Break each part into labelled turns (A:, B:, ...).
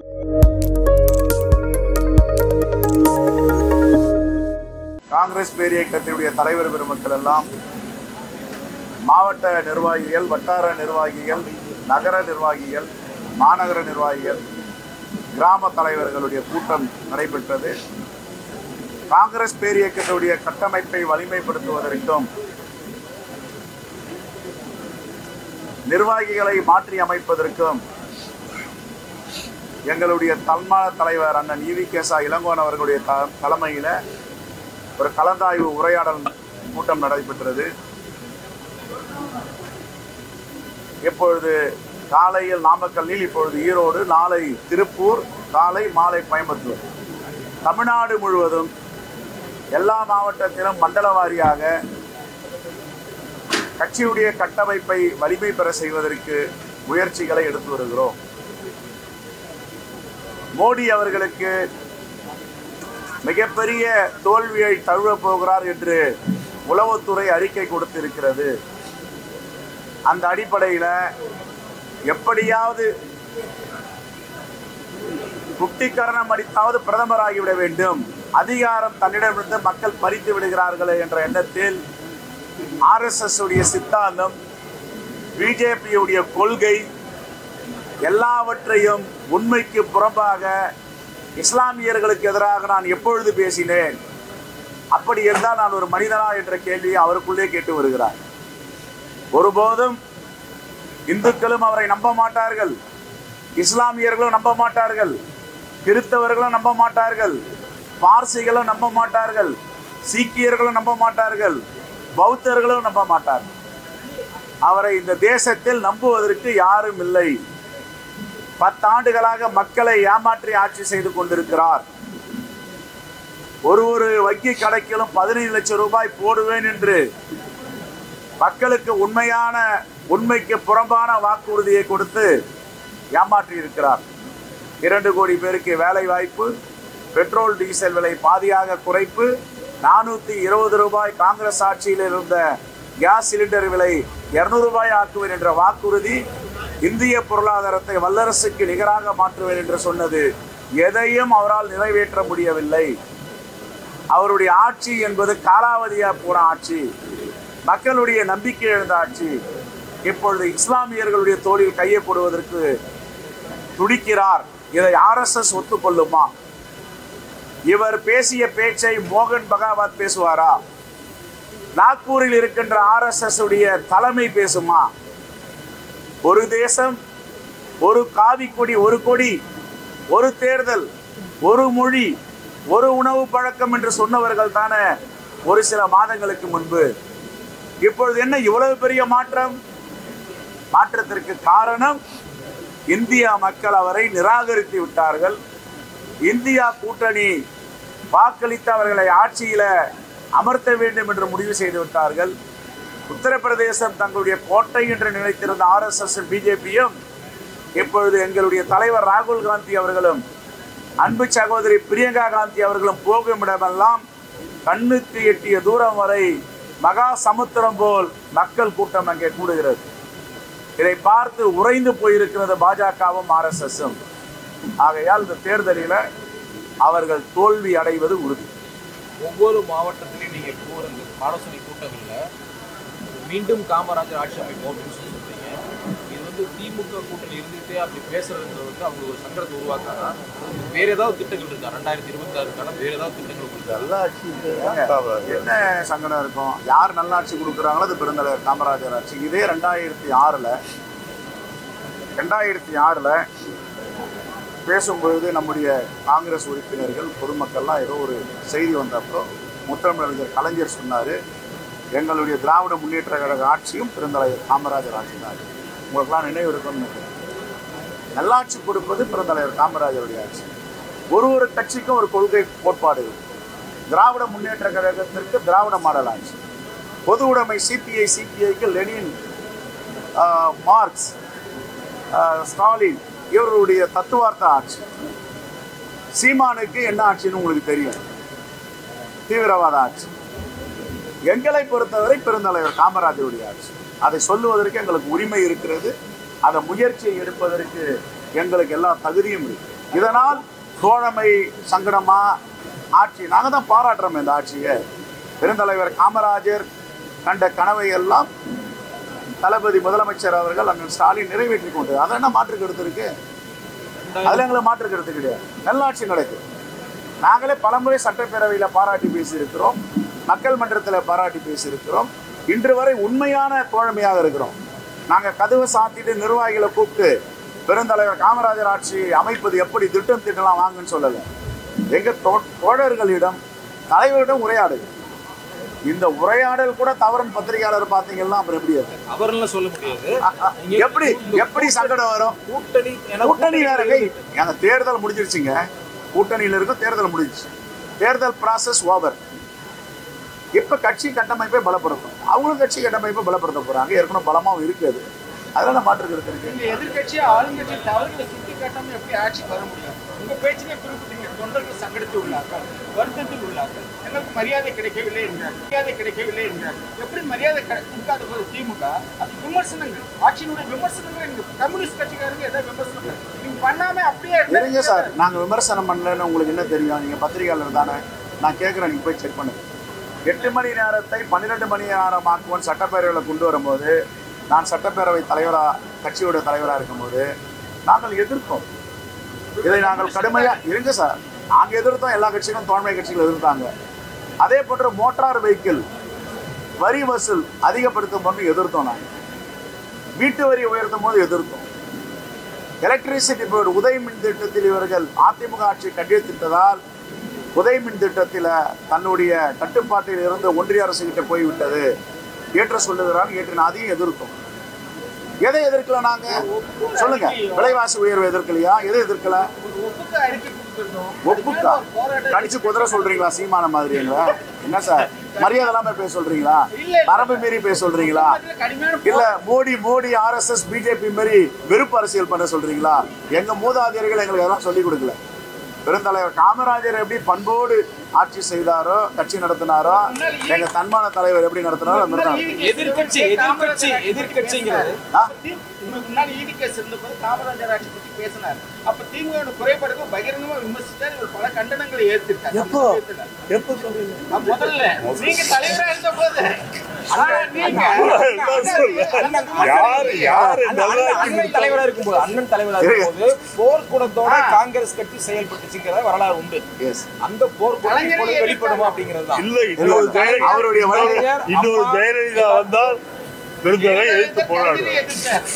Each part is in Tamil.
A: காங்கிரஸ் பேரியக்கத்தினுடைய தலைவர் பெருமக்கள் எல்லாம் மாவட்ட நிர்வாகிகள், வட்டார நிர்வாகிகள், நகர நிர்வாகிகள், மாநகர நிர்வாகிகள், கிராம தலைவர்களுடைய கூட்டம் நடைபெற்றது. காங்கிரஸ் பேரியக்கத்துடைய கட்டமைப்பை வலிமைப்படுத்துவதற்கும் நிர்வாகிகளை மாற்றி அமைப்பதற்கும் எங்களுடைய தன்மான தலைவர் அண்ணன் ஈவிகேசா இளங்கோவன் அவர்களுடைய தலைமையில் ஒரு கலந்தாய்வு உரையாடல் கூட்டம் நடைபெற்றது. இப்பொழுது காலையில் நாமக்கல்லில், இப்பொழுது ஈரோடு, நாளை திருப்பூர், காலை மாலை கோயம்புத்தூர், தமிழ்நாடு முழுவதும் எல்லா மாவட்டத்திலும் மண்டல வாரியாக கட்சியுடைய கட்டமைப்பை வலிமை பெற செய்வதற்கு முயற்சிகளை எடுத்து வருகிறோம். மோடி அவர்களுக்கு மிகப்பெரிய தோல்வியை தழுவப் போகிறார் என்று உளவுத்துறை அறிக்கை கொடுத்திருக்கிறது. அந்த அடிப்படையில் எப்படியாவது குட்டிக்கரணம் அடித்தாவது பிரதமராகிவிட வேண்டும், அதிகாரம் தன்னிடமிருந்து மக்கள் பறித்து விடுகிறார்கள் என்ற எண்ணத்தில் RSS உடைய சித்தாந்தம், பிஜேபியுடைய கொள்கை எல்லாவற்றையும் உண்மைக்கு புறம்பாக இஸ்லாமியர்களுக்கு எதிராக நான் எப்பொழுது பேசினேன், அப்படி இருந்தால் நான் ஒரு மனிதனா என்ற கேள்வியை அவருக்குள்ளே கேட்டு வருகிறார். ஒருபோதும் இந்துக்களும் அவரை நம்ப மாட்டார்கள், இஸ்லாமியர்களும் நம்ப மாட்டார்கள், கிறிஸ்தவர்களும் நம்ப மாட்டார்கள், பார்சிகளும் நம்ப மாட்டார்கள், சீக்கியர்களும் நம்ப மாட்டார்கள், பௌத்தர்களும் நம்ப மாட்டார்கள். அவரை இந்த தேசத்தில் நம்புவதற்கு யாரும் இல்லை. 10 ஆண்டுகளாக மக்களை ஏமாற்றி ஆட்சி செய்து கொண்டிருக்கிறார். ஒரு வங்கி கணக்கிலும் 15 லட்சம் ரூபாய் போடுவேன் என்று மக்களுக்கு உண்மைக்கு புறம்பான வாக்குறுதியை கொடுத்து ஏமாற்றி இருக்கிறார். 2 கோடி பேருக்கு வேலை வாய்ப்பு, பெட்ரோல் டீசல் விலை பாதியாக குறைப்பு, 420 ரூபாய் காங்கிரஸ் ஆட்சியில் இருந்த கேஸ் சிலிண்டர் விலை 200 ரூபாய் ஆக்குவேன் என்ற வாக்குறுதி, இந்திய பொருளாதாரத்தை வல்லரசுக்கு நிகராக மாற்றுவேன் என்று சொன்னது எதையும் அவரால் நிறைவேற்ற முடியவில்லை. அவருடைய ஆட்சி என்பது காலாவதியாக போன ஆட்சி, மக்களுடைய நம்பிக்கை இழந்த ஆட்சி. இப்பொழுது இஸ்லாமியர்களுடைய தோளில் கையை போடுவதற்கு துடிக்கிறார். இதை RSS ஒத்துக்கொள்ளுமா? இவர் பேசிய பேச்சை மோகன் பகாவத் பேசுவாரா? நாக்பூரில் இருக்கின்ற RSS உடைய தலைமை பேசுமா? ஒரு தேசம், ஒரு காவி கொடி, ஒரு கொடி, ஒரு தேர்தல், ஒரு மொழி, ஒரு உணவு பழக்கம் என்று சொன்னவர்கள் தானே ஒரு சில மாதங்களுக்கு முன்பு. இப்பொழுது என்ன இவ்வளவு பெரிய மாற்றம்? மாற்றத்திற்கு காரணம் இந்தியா மக்கள் அவரை நிராகரித்து விட்டார்கள். இந்தியா கூட்டணி வாக்களித்து அவர்களை ஆட்சியில் அமர்த்த வேண்டும் என்று முடிவு செய்து விட்டார்கள். உத்தரப்பிரதேசம் தங்களுடைய கோட்டை என்று நினைத்திருந்த RSS பிஜேபியும் இப்பொழுது எங்களுடைய தலைவர் ராகுல் காந்தி அவர்களும் அன்பு சகோதரி பிரியங்கா காந்தி அவர்களும் போகும் இடமெல்லாம் கண்ணுக்கு எட்டிய தூரம் வரை மகா சமுத்திரம் போல் மக்கள் கூட்டம் அங்கே கூடுகிறது. இதை பார்த்து உறைந்து போயிருக்கிறது பாஜகவும் RSSம். ஆகையால் இந்த தேர்தலில் அவர்கள் தோல்வி அடைவது உறுதி.
B: ஒவ்வொரு மாவட்டத்திலையும் நீங்கள் போகிற ஆலோசனை கூட்டங்களில் மீண்டும் காமராஜர் ஆட்சி அமைப்போம் அப்படின்னு சொல்றீங்க. இது வந்து திமுக கூட்டணி இருந்துகிட்டே அப்படி பேசுறதுன்றது வந்து அவங்களுக்கு ஒரு சங்கடத்தை உருவாக்காதா? வேற ஏதாவது திட்டங்கள் இருக்கா 2026க்கான? வேற ஏதாவது திட்டங்கள் கொடுத்தா
A: நல்லாட்சி என்ன சங்கடம் இருக்கும்? யார் நல்லாட்சி கொடுக்குறாங்களோ அது பெருந்தலைவர் காமராஜர் ஆட்சி. இதே 2006 பேசும்பொழுது நம்முடைய காங்கிரஸ் உறுப்பினர்கள், பொதுமக்கள்லாம் ஏதோ ஒரு செய்தி வந்தப்போ முத்தமிழறிஞர் கலைஞர் சொன்னார், எங்களுடைய திராவிட முன்னேற்ற கழக ஆட்சியும் பெருந்தலைவர் காமராஜர் ஆட்சி தான். உங்களுக்கெல்லாம் நினைவு இருக்கும்னு நல்லாட்சி கொடுப்பது பெருந்தலைவர் காமராஜருடைய ஆட்சி. ஒரு கட்சிக்கும் ஒரு கொள்கை கோட்பாடு. திராவிட முன்னேற்ற கழகத்திற்கு திராவிட மாடல் ஆட்சி, பொது உடைமை சிபிஐக்கு லெனின், மார்க்ஸ், ஸ்டாலின் இவருடைய தத்துவார்த்த ஆட்சி. சீமானுக்கு என்ன ஆட்சின்னு உங்களுக்கு தெரியும், தீவிரவாத ஆட்சி. எங்களை பொறுத்தவரை பெருந்தலைவர் காமராஜருடைய ஆட்சி. அதை சொல்லுவதற்கு எங்களுக்கு உரிமை இருக்கிறது. அந்த முயற்சியை எடுப்பதற்கு எங்களுக்கு எல்லா தகுதியும் இருக்கு. இதனால் தோழமை சங்கடமா ஆட்சி நாங்கள் தான் பாராட்டுறோம். இந்த ஆட்சியை பெருந்தலைவர் காமராஜர் கண்ட கனவை எல்லாம் தளபதி முதலமைச்சர் அவர்கள் அண்ணன் ஸ்டாலின் நிறைவேற்றி கொண்டு அதை என்ன மாற்று கருத்து இருக்கு? அதில் எங்களுக்கு மாற்று கருத்து கிடையாது. நல்லாட்சி நடக்குது. நாங்களே பலமுறை சட்டப்பேரவையில் பாராட்டி பேசியிருக்கிறோம், மக்கள் மன்றத்தில் பாராட்டி பேசியிருக்கிறோம். இன்று வரை உண்மையான தோழமையாக இருக்கிறோம். நாங்கள் கதவை சாத்திட்டு நிர்வாகிகளை கூப்பிட்டு பெருந்தலைவர் காமராஜர் ஆட்சி அமைப்பது எப்படி திட்டம் திட்டலாம் வாங்கன்னு சொல்லலை. எங்கள் தோழர்களிடம் தலைவரிடம் உரையாடுது. இந்த உரையாடல் கூட தவறுன்னு பத்திரிகையாளர் பார்த்தீங்கன்னா அப்புறம் எப்படி அது
B: அவர்லாம் சொல்ல முடியாது.
A: எப்படி எப்படி சங்கடம் வரும்? கூட்டணி வேற எங்க தேர்தல் முடிஞ்சிருச்சுங்க. கூட்டணியில் இருக்கும், தேர்தல் முடிஞ்சிச்சு. தேர்தல் ப்ராசஸ் ஓவர். இப்ப கட்சி கட்டமைப்பை பலப்படுத்தும். அவங்களும் கட்சி கட்டமைப்பை பலப்படுத்த போறாங்க. ஏற்கனவே பலமாவும் இருக்குது. அதனால மாற்று கருத்து இருக்கு.
C: இந்த எதிர்கட்சி ஆளுங்கட்சி தவறுகளை சுட்டி காட்டாம எப்படி ஆட்சிக்கு வர முடியும்? உங்க பேச்சிலே குறிப்பிட்டீங்க, தொண்டர்கள் சங்கடத்தில் உள்ளார்கள், வருத்தத்தில் உள்ளார்கள், எங்களுக்கு மரியாதை கிடைக்கவில்லை என்றார், எப்படி மரியாதை கொடுக்காத போது திமுக அது விமர்சனங்கள், ஆட்சியினுடைய விமர்சனங்கள், கம்யூனிஸ்ட் கட்சிக்காரங்க ஏதாவது விமர்சனங்கள் நீங்க பண்ணாம அப்படியே
A: இருங்க சார். நாங்க விமர்சனம் பண்ணலன்னு உங்களுக்கு என்ன தெரியும்? நீங்க பத்திரிகையாளர் தானே. நான் கேட்கிறேன், நீங்க போய் செக் பண்ணுங்க. 8 மணி நேரத்தை 12 மணி நேரம் ஆக்குவோம் சட்டப்பேரவையில் கொண்டு வரும்போது, நான் சட்டப்பேரவை தலைவராக கட்சியோட தலைவராக இருக்கும்போது நாங்கள் எதிர்த்தோம். இதை நாங்கள் கடுமையாக இருங்க சார். நாங்கள் எதிர்த்தோம். எல்லா கட்சிகளும் தோழமை கட்சிகள் எதிர்த்தாங்க. அதே போன்ற மோட்டார் வெஹிக்கிள் வரி வசூல் அதிகப்படுத்தும் போது எதிர்த்தோம். நாங்கள் வீட்டு வரி உயர்த்தும் போது எதிர்த்தோம். எலக்ட்ரிசிட்டி போர்டு உதய மின் திட்டத்தில் இவர்கள் அதிமுக ஆட்சி கையெழுத்திட்டதால் உதய மின் திட்டத்தில் தன்னுடைய கட்டுப்பாட்டில் இருந்து ஒன்றிய அரசு கிட்ட போய்விட்டது ஏற்ற சொல்லுகிறான். ஏற்று அதையும் எதிர்த்தோம். எதை எதிர்க்கல நாங்க சொல்லுங்க? விலைவாசி உயர்வு எதிர்க்கலையா? எதை எதிர்க்கல? ஒப்புக்கா கடிச்சு குதிரை சொல்றீங்களா? சீமான மாதிரி என்ன சார் மரியாதை இல்லாம பேச சொல்றீங்களா? மரபு மீறி பேச சொல்றீங்களா? இல்ல மோடி RSS BJP மாரி வெறுப்பு அரசியல் பண்ண சொல்றீங்களா? எங்க மூதாதையர்கள் எங்களுக்கு அதெல்லாம் சொல்லிக் கொடுக்கல. பெருந்தலைவர் காமராஜர் எப்படி பண்போடு ஆட்சி செய்தாரோ, கட்சி நடத்தினாரோ, எங்க தன்மான தலைவர் எப்படி நடத்தினாரோ
C: காமராஜர் ஆட்சி பத்தி பேசினார். அப்ப திமுக குறைபாடுகள் பகிரங்கமா விமர்சித்தார். பல கண்டனங்களை ஏற்றிருக்காரு. முதல்ல நீங்க தலைவரா இருந்த போது
B: அண்ணன் தலைவரா இருக்கும்போது போர்க்குணத்தோட காங்கிரஸ் கட்சி செயல்பட்டுச்சுங்கிற வரலாறு உண்டு. அந்த போர்க்குணம் வெளிப்படுமா அப்படிங்கிறது தான்.
A: அவருடைய
D: இன்னொரு ஜெயலலிதா வந்தால் பெருந்தலை எழுத்து போராடுவார்.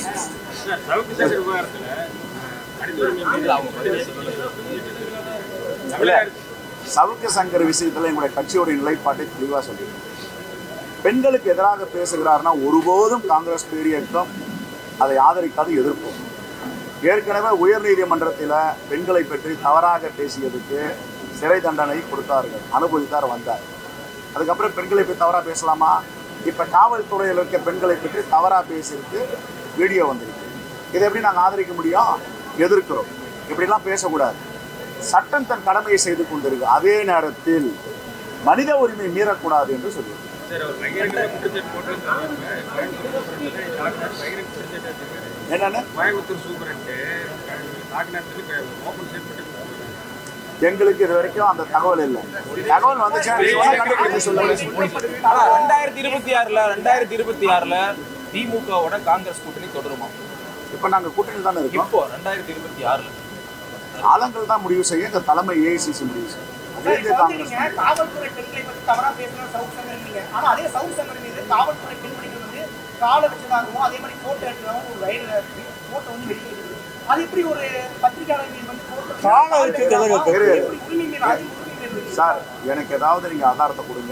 A: சவுக்கு சங்கர் விஷயத்துல எங்களுடைய கட்சியோட நிலைப்பாட்டை தெளிவா சொல்லியிருக்கோம். பெண்களுக்கு எதிராக பேசுகிறார்னா ஒருபோதும் காங்கிரஸ் பேரியக்கம் அதை ஆதரிக்காது, எதிர்ப்போம். ஏற்கனவே உயர்நீதிமன்றத்தில் பெண்களை பற்றி தவறாக பேசியதுக்கு சிறை தண்டனை கொடுத்தார்கள், அனுபவித்தார், வந்தார். அதுக்கப்புறம் பெண்களை பற்றி தவறாக பேசலாமா? இப்போ காவல்துறையில் இருக்க பெண்களை பற்றி தவறாக பேசியிருக்கு, வீடியோ வந்திருக்கு. இதை எப்படி நாங்கள் ஆதரிக்க முடியும்? எதிர்க்கிறோம். இப்படிலாம் பேசக்கூடாது. சட்டம் தன் கடமையை செய்து கொண்டிருக்கு. அதே நேரத்தில் மனித உரிமை மீறக்கூடாது என்று சொல்லியிருக்கு. என்னன்னு எங்களுக்கு இது வரைக்கும் அந்த தகவல் இல்லை. தகவல் வந்துச்சுன்னா
B: 2026ல திமுகவோட காங்கிரஸ் கூட்டணி தொடருமா?
A: இப்ப நாங்க கூட்டணி தானே இருக்கோம்.
B: இப்போ 2026ல
A: காலங்கள் தான் முடிவு செய்ய. இந்த தலைமை AICC முடிவு செய்யும்.
C: காவல்துறை பெண்களை பற்றி தவறா பேசுற சவுக் சங்கர் இல்ல. ஆனா அதே சவுக் சங்கர் மீது காவல்துறை பெண்மணிகள் வந்து கால வச்சதாகவும் அதே மாதிரி போட்டோ எடுத்ததாகவும் ஒரு வயல போட்டோ வந்து வெளியே. அது எப்படி ஒரு பத்திரிகையாளர் மீது வந்து
A: சார் எனக்கு ஏதாவது நீங்க ஆதாரத்தை கொடுங்க.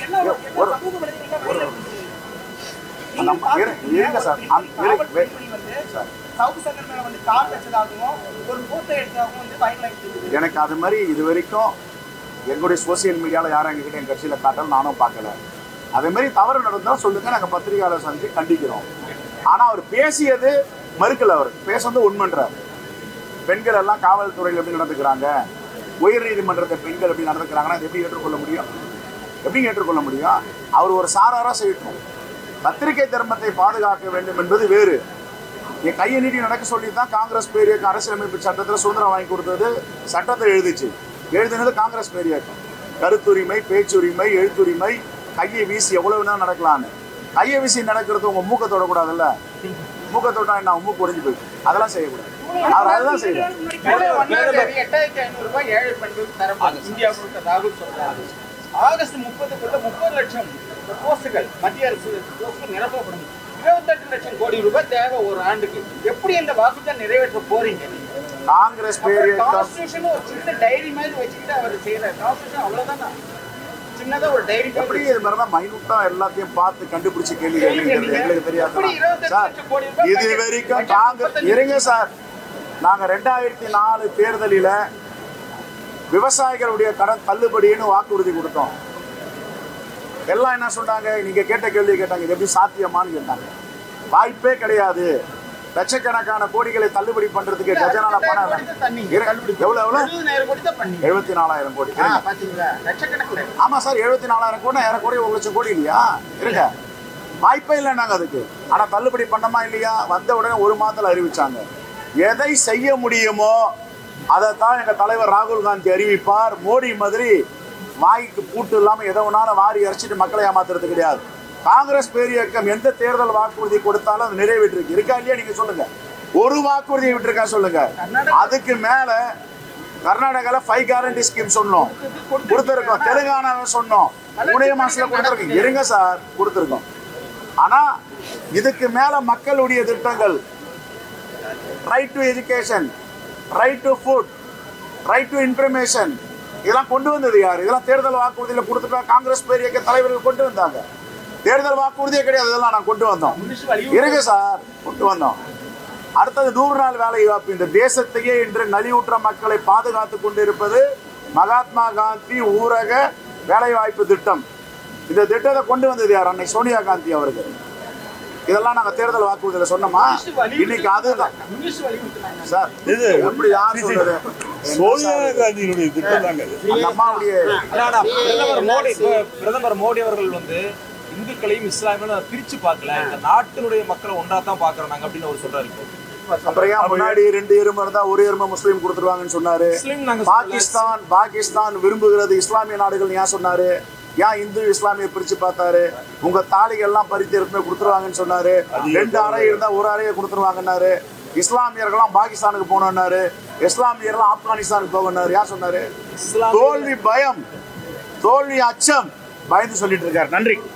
A: எனக்கு அது மாதிரி இது வரைக்கும் எங்களுடைய சோசியல் மீடியாவில் யாரும் எங்ககிட்ட என் கட்சியில் காட்டல, நானும் பார்க்கல. அதே மாதிரி தவறு நடந்தால் சொல்லுங்க, நாங்கள் பத்திரிகையாளர் சந்தித்து கண்டிக்கிறோம். ஆனால் அவர் பேசியது மறுக்கல. அவர் பேசுறது உண்மைன்றார். பெண்கள் எல்லாம் காவல்துறையில் எப்படி நடந்துக்கிறாங்க, உயர் நீதிமன்றத்தை பெண்கள் எப்படி நடந்துக்கிறாங்கன்னா எப்படி ஏற்றுக்கொள்ள முடியும்? எப்படி ஏற்றுக்கொள்ள முடியும்? அவர் ஒரு சாராராக செய்யட்டும். பத்திரிகை தர்மத்தை பாதுகாக்க வேண்டும் என்பது வேறு. நீ கையை நீட்டி நடக்க சொல்லி தான் காங்கிரஸ் பேரியக்கம் அரசியலமைப்பு சட்டத்தில் சுதந்திரம் வாங்கி கொடுத்தது, சட்டத்தை எழுதிச்சு. எழுதினது காங்கிரஸ் பேரியக்கம். கருத்துரிமை, பேச்சுரிமை, எழுத்துரிமை, கையை வீசி எவ்வளவு நேரம் நடக்கலான்னு. கையை வீசி நடக்கிறது உங்க மூக்க தொடக்கூடாதுல்ல. மூக்க தொட்டா என்ன மூக்கு உடைஞ்சு போயிடும். அதெல்லாம் செய்யக்கூடாது. அவர் அதுதான் செய்யணும்.
C: 8500 ரூபாய் ஏழை பெண்களுக்கு தரப்படும் இந்தியா முழுக்க ராகுல் சொல்றாரு. ஆகஸ்ட் 30க்குள்ள 30 லட்சம் போஸ்டுகள் மத்திய அரசு போஸ்டுகள் நிரப்பப்படும். 28 லட்சம் கோடி ரூபாய் தேவை ஒரு ஆண்டுக்கு. எப்படி இந்த வாக்குறுதியை நிறைவேற்ற போறீங்க?
A: காங்கிரஸ் பேரியக்கம்
C: கான்ஸ்டிடியூஷன் ஒரு சின்ன டைரி மாதிரி வச்சுக்கிட்டு அவர் செய்யற கான்ஸ்டிடியூஷன் அவ்வளவுதானா? சின்னதா ஒரு டைரி
A: எப்படி இது மாதிரி தான் மைனூட்டா எல்லாத்தையும் பார்த்து கண்டுபிடிச்சு கேள்வி கேட்கறது எங்களுக்கு தெரியாது சார். இது வரைக்கும் காங்கிரஸ் இருங்க சார். நாங்க 2004 தேர்தலில் விவசாயிகளுடைய கடன் தள்ளுபடின்னு வாக்குறுதி கொடுத்தோம். எல்லாம் என்ன சொன்னாங்க? நீங்க கேட்ட கேள்வி கேட்டாங்க, இது எப்படி சாத்தியமானு கேட்டாங்க. வாய்ப்பே கிடையாது. லட்சக்கணக்கான கோடிகளை தள்ளுபடி பண்றதுக்கு கஜானால பணம் எவ்வளவு 74,000 கோடி. ஆமா சார், 74,000 கோடி ஏறக்குறைய 1 லட்சம் கோடி இல்லையா? இருங்க, வாய்ப்பே இல்லைன்னாங்க அதுக்கு. ஆனா தள்ளுபடி பண்ணமா இல்லையா? வந்த உடனே 1 மாதத்துல அறிவிச்சாங்க. எதை செய்ய முடியுமோ அதைத்தான் எங்க தலைவர் ராகுல் காந்தி அறிவிப்பார். மோடி மாதிரி வாய்க்கு பூட்டு இல்லாம எதை வேணாலும் வாரி அரைச்சிட்டு மக்களை ஏமாத்துறது கிடையாது. காங்கிரஸ் பேரியக்கம் எந்த தேர்தல் வாக்குறுதி கொடுத்தாலும் அது நிறைவேற்றிருக்கு. இருக்கா இல்லையா? நீங்க சொல்லுங்க. ஒரு வாக்குறுதியை விட்டுருக்கா சொல்லுங்க. அதுக்கு மேல கர்நாடகால 5 கேரண்டி ஸ்கீம் சொன்னோம், கொடுத்திருக்கோம். தெலுங்கானாவை சொன்னோம், 3 மாசத்துல கொடுத்திருக்கோம். இருங்க சார், கொடுத்திருக்கோம். ஆனா இதுக்கு மேல மக்களுடைய திட்டங்கள், right to education, right to food, right to information, இதெல்லாம் கொண்டு வந்தது யாரு? இதெல்லாம் தேர்தல் வாக்குறுதியில கொடுத்துட்டா காங்கிரஸ் பேரியக்க தலைவர்கள் கொண்டு வந்தாங்க. தேர்தல் வாக்குறுதியே கிடையாது. இதெல்லாம் நான் கொண்டு வந்தோம். இருங்க சார், கொண்டு வந்தோம். அடுத்தது 100 நாள் வேலை வாய்ப்பு. இந்த தேசத்தையே இன்று நலிவுற்ற மக்களை பாதுகாத்து கொண்டிருப்பது மகாத்மா காந்தி ஊரக வேலை வாய்ப்பு திட்டம். இந்த திட்டத்தை கொண்டு வந்தது யார்? அன்னை சோனியா காந்தி அவர்கள். இதெல்லாம் நாங்க தேர்தல் வாக்குறுதியில சொன்னோமா? இன்னைக்கு அதுதான் சார். இது எப்படி யார் சொல்றது?
D: சோனியா காந்தியினுடைய திட்டம் தாங்க.
B: பிரதமர் மோடி அவர்கள் வந்து இந்துக்களையும் இஸ்லாமியும் பிரிச்சு பார்க்கல, இந்த நாட்டினுடைய மக்களை ஒன்றா தான் பாக்குறாங்க அப்படின்னு அவர் சொல்றாரு.
A: அப்புறம் ஏன் முன்னாடி 2 எருமை இருந்தா 1 எருமை முஸ்லீம் கொடுத்துருவாங்கன்னு சொன்னாரு? பாகிஸ்தான் விரும்புகிறது இஸ்லாமிய நாடுகள் ஏன் சொன்னாரு? ஏன் இந்து இஸ்லாமிய பிரிச்சு பார்த்தாரு? உங்க தாலிகள் எல்லாம் பறித்து எருமை கொடுத்துருவாங்கன்னு சொன்னாரு. 2 அறை இருந்தா 1 அறையை கொடுத்துருவாங்கன்னாரு. இஸ்லாமியர்கள்லாம் பாகிஸ்தானுக்கு போனாரு, இஸ்லாமியர்கள் ஆப்கானிஸ்தானுக்கு போகனாரு. யார் சொன்னாரு? தோல்வி பயம், தோல்வி அச்சம், பயந்து சொல்லிட்டு இருக்காரு. நன்றி.